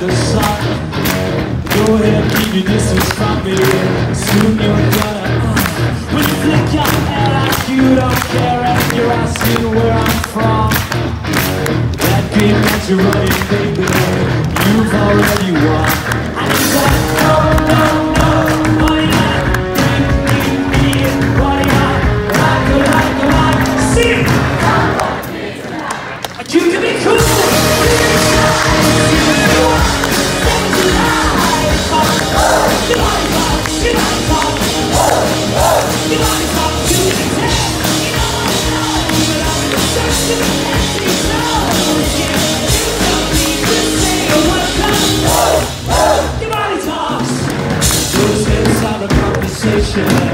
the sun. Go ahead, keep your distance from me. Soon you're gonna when you flick your head like you don't care and you're asking where I'm from. That game that you're running, baby, you've already won. And it's like, no, no, no, why not? Why not? Like, sing! You can be cool! Your body talks. Those heads out of conversation.